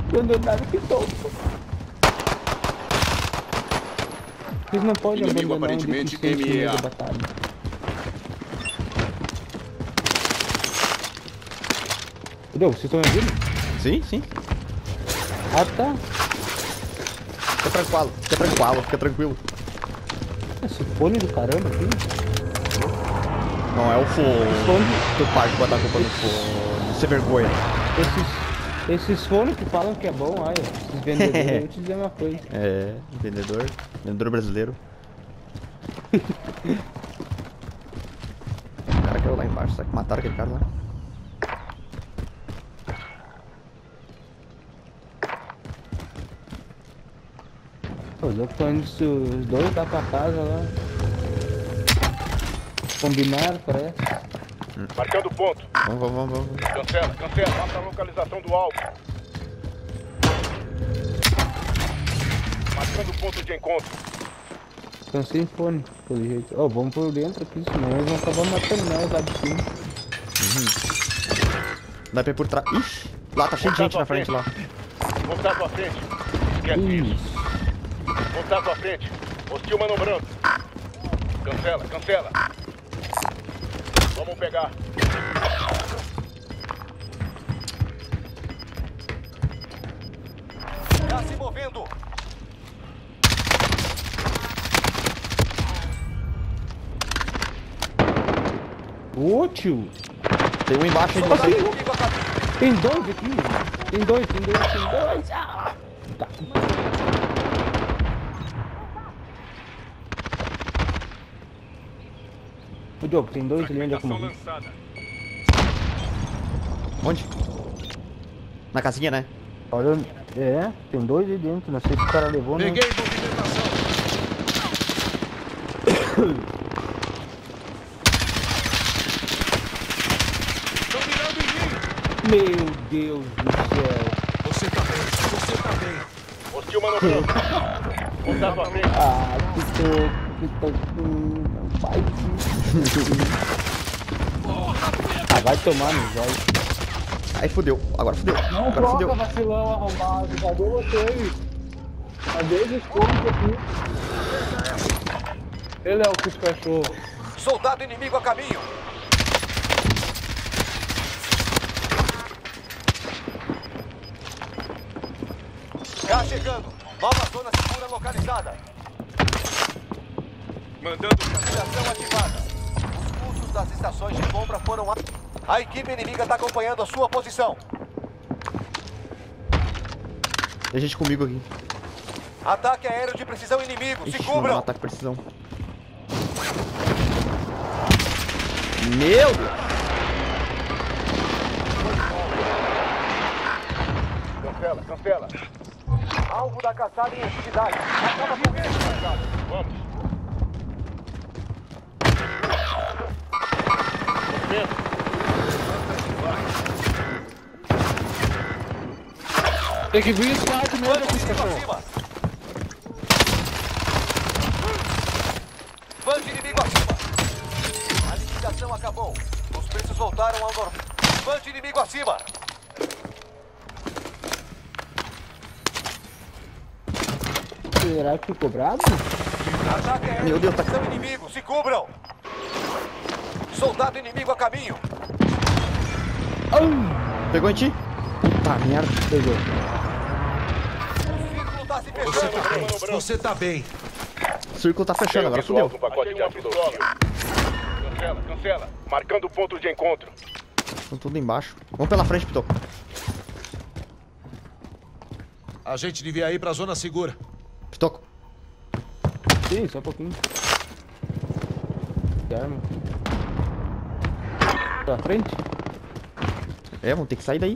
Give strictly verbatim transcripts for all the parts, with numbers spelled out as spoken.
Abandonaram que topo. Vocês não podem Inimigo abandonar um aparentemente deficiente no M E meio A. da batalha. Entendeu? Vocês estão me ouvindo? Sim, sim. Ah, tá. Fica tranquilo, fica tranquilo, fica tranquilo. Esse fone do caramba aqui. Não é o fone. Fone. Tu para de botar a culpa no fone. Você vergonha. Esses, esses fones que falam que é bom, ai, esses vendedores, eu vou te dizer uma coisa. É, vendedor. Vendedor brasileiro. O cara caiu lá embaixo, será que mataram aquele cara lá? Os outros estão indo, se os dois tá pra casa lá. Combinaram, parece. Marcando o ponto. Vamos, vamos, vamos, vamos. Cancela, cancela. Mata a localização do alvo. Marcando o ponto de encontro. Estão sem fone, pelo jeito. Ó, oh, vamos por dentro aqui, senão eles vão acabar matando nós lá de cima. Uhum. Dá pra ir por trás. Ixi, lá tá cheio de gente na frente lá. Voltar à sua frente. Esquece isso. Isso. Voltar à sua frente. Hostil manobrando. Cancela, cancela. Vamos pegar. Tá se movendo. Ô, tio. Tem um embaixo aí de você. Tem dois aqui. Tem dois, tem dois, tem dois. Ah, tá. Ô, Diogo, tem dois ali onde é que eu morri. Onde? Na casinha, né? Olha, é, tem dois aí dentro, não sei se o cara levou, né? Peguei movimentação. Estão mirando em mim. Meu Deus do céu. Você tá bem, você tá bem. Hostil manobrando. Voltar à sua frente. Ah, que tô... que tô... hum, não vai. Ah, vai tomar no zóio. Aí fudeu, agora fudeu. Não agora troca, fudeu. vacilão arrombado. Cadê vocês? Cadê os pontos aqui? Ele é o que os cachorros. Soldado inimigo a caminho. Cá chegando. Nova zona segura localizada. Mandando captação ativada. Os pulsos das estações de compra foram... A... a equipe inimiga está acompanhando a sua posição. Tem gente comigo aqui. Ataque aéreo de precisão inimigo. Ixi, Se mandou um cubram. ataque de precisão. Meu Deus! Cancela, cancela. Alvo da caçada em atividade. Acaba com ele, caçada. Vamos. Tem que vir esse cara de novo aqui, cachorro. Band inimigo acima. A liquidação acabou. Os preços voltaram ao normal. Band inimigo acima. Será que ficou bravo? Ataque aéreo. Meu Deus, tá- São inimigos, se cubram. Soldado inimigo a caminho. Pegou em ti? Puta merda. Pegou. O círculo tá se fechando. Você tá bem. Você tá bem. O círculo tá fechando, agora fudeu. Um pacote de ácido. Cancela, cancela. Marcando o ponto de encontro. Estão tudo embaixo. Vamos pela frente, Pitoco. A gente devia ir pra zona segura. Pitoco. Sim, só um pouquinho. Que arma. Pra frente? É, vamos ter que sair daí.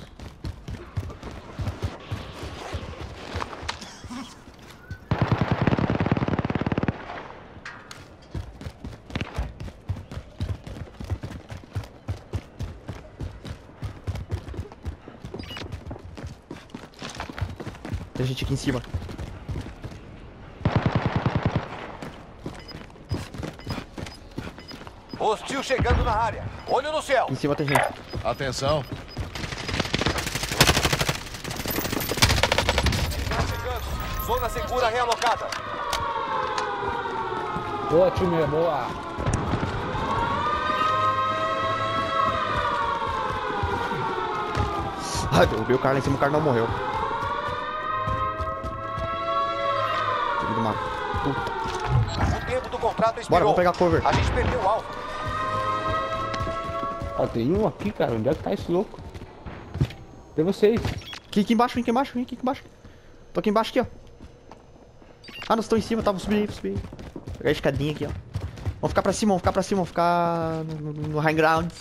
Tem gente aqui em cima. Hostil chegando na área. Olho no céu. Em cima tem gente. Atenção. segura realocada. Boa, time, boa. Ah, derrubei o cara lá em cima, o cara não morreu. Filho de uma puta. O tempo do contrato expirou. Bora, vamos pegar cover. A gente perdeu o alvo. Ó, tem um aqui, cara. Onde é que tá esse louco? Tem vocês. Aqui, aqui embaixo, vem aqui embaixo, vem aqui embaixo. Tô aqui embaixo, aqui, ó. Ah, não, estou em cima, tá, vou subir aí, vou subir aí. Vou pegar a escadinha aqui, ó. Vamos ficar pra cima, vamos ficar pra cima, vamos ficar no, no, no high ground.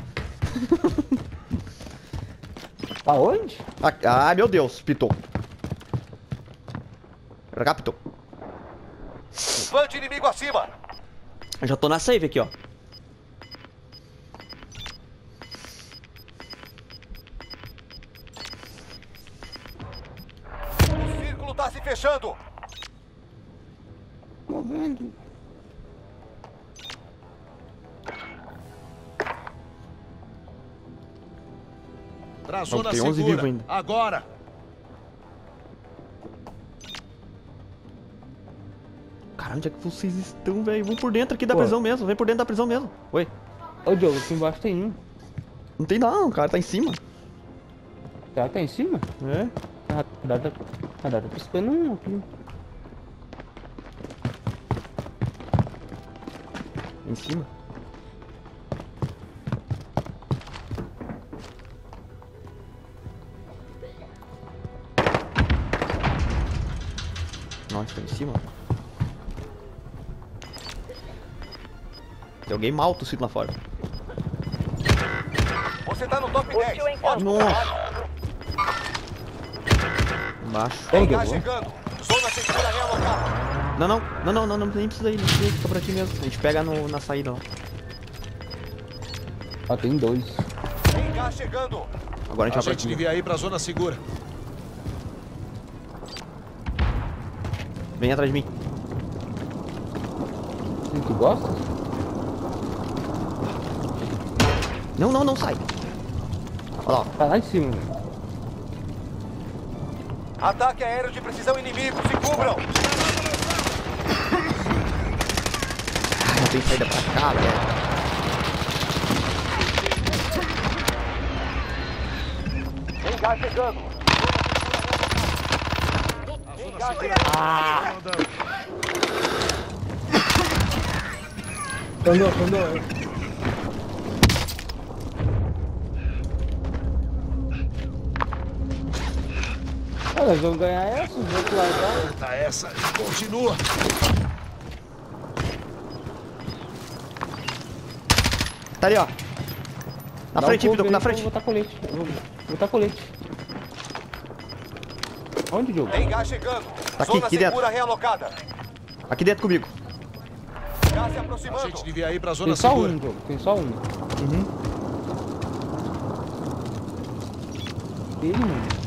Aonde? Ah, ah, meu Deus, pitou. Pra cá, pitou. Bande inimigo acima. Eu já tô na save aqui, ó. O círculo tá se fechando. Tô vendo. Pra zona tem onze segura. vivos ainda. Agora. Caramba, onde é que vocês estão, velho? Vão por dentro aqui da Pô. prisão mesmo, vem por dentro da prisão mesmo. Oi. Ô, Diogo, aqui embaixo tem um. Não tem não, o cara tá em cima. Será que tá em cima? É. Ah, dá, dá, ah, dá, tá piscando um aqui. Em cima. Nossa, tá em cima. Tem alguém mal tossindo lá fora. Você tá no top dez. Ótimo Nossa. trabalho. Embaixo. Tem, Tá Diogo. chegando. Zona segura realocada. Não, não, não, não, não, não, nem precisa ir, não precisa ir, fica por aqui mesmo. A gente pega no, na saída, ó. Ó, tem dois. Tem gás chegando. Agora a gente A vai pra gente cima. devia ir pra zona segura. Vem atrás de mim. Sim, tu gosta? Não, não, não sai. Olha lá, ó. Tá lá em cima, velho. Ataque aéreo de precisão inimigo. Se cubram. Ah, não tem saída pra cá, velho. Tem gás chegando. Tem gás chegando. Andou, andou. Ah, nós vamos ganhar essa, os outros largar. Tá essa e continua. Tá ali, ó. Na Dá frente, um Pitoco, cover na aí, frente. Vou botar colete. Vou botar colete. Onde, Diogo? Tem gás chegando. Tá aqui, Zona aqui dentro. segura realocada. Aqui dentro comigo. Gás se A aproximando. gente devia ir pra zona Tem só segura. um, Diogo. Tem só um. Uhum. Tem um.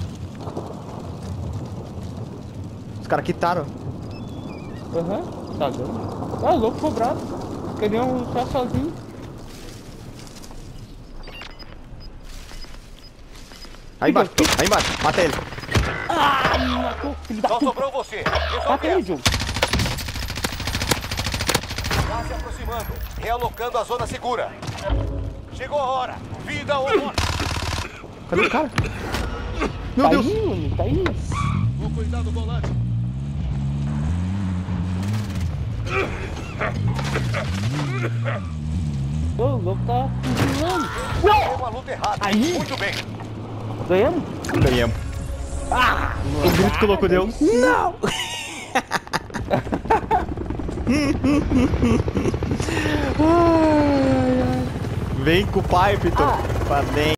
Os caras quitaram. Aham. Tá dando. Ah, o louco ficou bravo. Queria um só sozinho. Aí embaixo, Pitoco, aí embaixo. Mata ele. Ah, me matou. Filho da Só puta. sobrou você. Resolve Mata ele, essa. Diogo. Gás se aproximando. Realocando a zona segura. Chegou a hora. Vida ou morte. Cadê o cara? Meu Tá Deus. aí, mano. Tá aí. Vou cuidar do volante. Ô, o louco tá fuzilando. Deu uma luta errada. Aí. Muito bem. Ganhamos? Ganhamos. Ah! O grito que o louco deu. Não! Vem com o pai, Pitoco. Pra dentro.